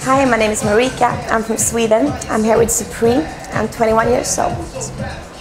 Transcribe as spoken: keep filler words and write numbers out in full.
Hi, my name is Marika. I'm from Sweden. I'm here with Supreme. I'm twenty-one years old.